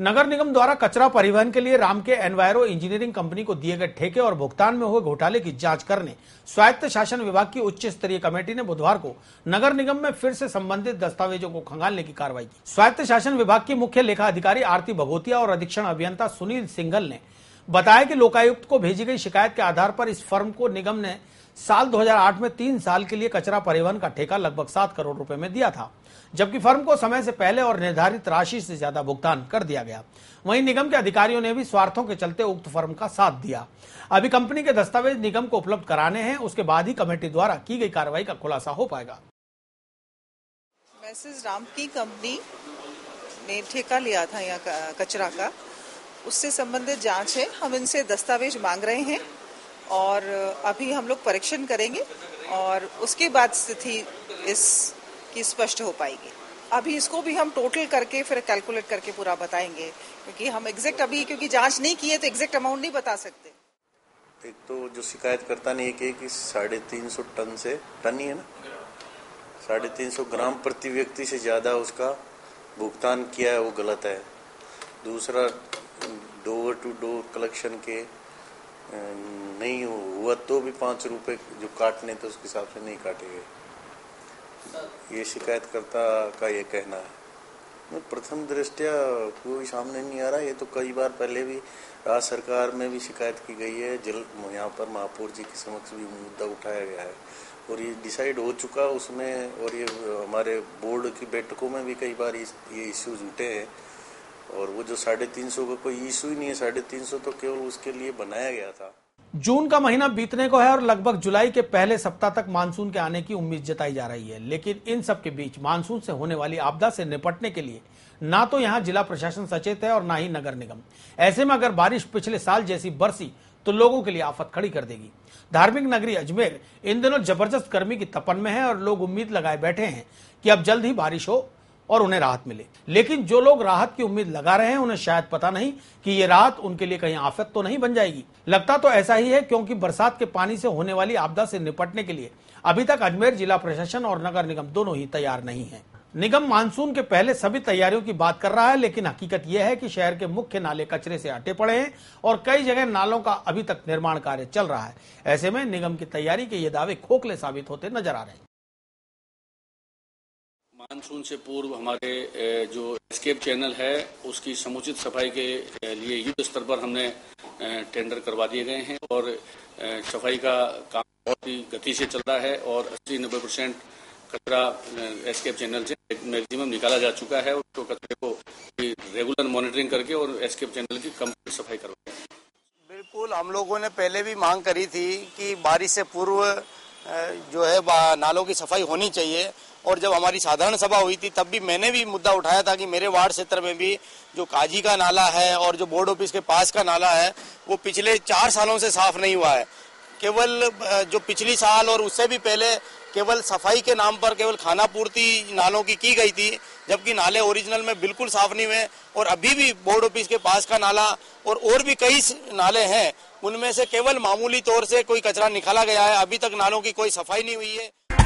नगर निगम द्वारा कचरा परिवहन के लिए राम के एनवायरो इंजीनियरिंग कंपनी को दिए गए ठेके और भुगतान में हुए घोटाले की जांच करने स्वायत्त शासन विभाग की उच्च स्तरीय कमेटी ने बुधवार को नगर निगम में फिर से संबंधित दस्तावेजों को खंगालने की कार्रवाई की। स्वायत्त शासन विभाग की मुख्य लेखा अधिकारी आरती भगोतिया और अधीक्षण अभियंता सुनील सिंघल ने बताया कि लोकायुक्त को भेजी गई शिकायत के आधार पर इस फर्म को निगम ने साल 2008 में 3 साल के लिए कचरा परिवहन का ठेका लगभग 7 करोड़ रुपए में दिया था, जबकि फर्म को समय से पहले और निर्धारित राशि से ज्यादा भुगतान कर दिया गया। वहीं निगम के अधिकारियों ने भी स्वार्थों के चलते उक्त फर्म का साथ दिया। अभी कंपनी के दस्तावेज निगम को उपलब्ध कराने हैं, उसके बाद ही कमेटी द्वारा की गई कार्रवाई का खुलासा हो पाएगा। मैसेज राम की कंपनी ने ठेका लिया था यहाँ कचरा का, उससे संबंधित जांच है। हम इनसे दस्तावेज मांग रहे हैं और अभी हम लोग परीक्षण करेंगे और उसके बाद स्थिति इसकी स्पष्ट हो पाएगी। अभी इसको भी हम टोटल करके फिर कैलकुलेट करके पूरा बताएंगे, क्योंकि हम एग्जैक्ट अभी क्योंकि जांच नहीं की है तो एग्जैक्ट अमाउंट नहीं बता सकते। एक तो जो शिकायतकर्ता ने एक कि 350 टन से टन ही है ना, 350 ग्राम प्रति व्यक्ति से ज्यादा उसका भुगतान किया है, वो गलत है। दूसरा, डोर टू डोर कलेक्शन के नहीं हुआ तो भी 5 रुपए जो काटने थे उसके हिसाब से नहीं काटे गए, ये शिकायतकर्ता का ये कहना है। प्रथम दृष्टया कोई सामने नहीं आ रहा। ये तो कई बार पहले भी राज्य सरकार में भी शिकायत की गई है, यहाँ पर महापौर जी के समक्ष भी मुद्दा उठाया गया है और ये डिसाइड हो चुका उसमें, और ये हमारे बोर्ड की बैठकों में भी कई बार ये इश्यूज उठे हैं। और वो जो 350 का कोई इशू ही नहीं है, 350 तो केवल उसके लिए बनाया गया था। जून का महीना बीतने को है और लगभग जुलाई के पहले सप्ताह तक मानसून के आने की उम्मीद जताई जा रही है, लेकिन इन सब के बीच मानसून से होने वाली आपदा से निपटने के लिए ना तो यहां जिला प्रशासन सचेत है और ना ही नगर निगम। ऐसे में अगर बारिश पिछले साल जैसी बरसी तो लोगों के लिए आफत खड़ी कर देगी। धार्मिक नगरी अजमेर इन दिनों जबरदस्त गर्मी की तपन में है और लोग उम्मीद लगाए बैठे हैं कि अब जल्द ही बारिश हो और उन्हें राहत मिले। लेकिन जो लोग राहत की उम्मीद लगा रहे हैं उन्हें शायद पता नहीं कि ये राहत उनके लिए कहीं आफत तो नहीं बन जाएगी। लगता तो ऐसा ही है, क्योंकि बरसात के पानी से होने वाली आपदा से निपटने के लिए अभी तक अजमेर जिला प्रशासन और नगर निगम दोनों ही तैयार नहीं है। निगम मानसून के पहले सभी तैयारियों की बात कर रहा है, लेकिन हकीकत यह है कि शहर के मुख्य नाले कचरे से अटे पड़े हैं और कई जगह नालों का अभी तक निर्माण कार्य चल रहा है। ऐसे में निगम की तैयारी के ये दावे खोखले साबित होते नजर आ रहे हैं। मानसून से पूर्व हमारे जो एस्केप चैनल है उसकी समुचित सफाई के लिए युद्ध स्तर पर हमने टेंडर करवा दिए गए हैं और सफाई का काम बहुत ही गति से चल रहा है और 80-90% कचरा एस्केप चैनल से मैक्सिमम निकाला जा चुका है। उसको कचरे को रेगुलर मॉनिटरिंग करके और एस्केप चैनल की कंप्लीट सफाई करवाई। बिल्कुल, हम लोगों ने पहले भी मांग करी थी कि बारिश से पूर्व जो है नालों की सफाई होनी चाहिए और जब हमारी साधारण सभा हुई थी तब भी मैंने भी मुद्दा उठाया था कि मेरे वार्ड क्षेत्र में भी जो काजी का नाला है और जो बोर्ड ऑफिस के पास का नाला है वो पिछले 4 सालों से साफ नहीं हुआ है। केवल जो पिछली साल और उससे भी पहले केवल सफाई के नाम पर केवल खाना पूर्ति नालों की गई थी, जबकि नाले ओरिजिनल में बिल्कुल साफ नहीं हुए। और अभी भी बोर्ड ऑफिस के पास का नाला और भी कई नाले हैं, उनमें से केवल मामूली तौर से कोई कचरा निकाला गया है। अभी तक नालों की कोई सफाई नहीं हुई है।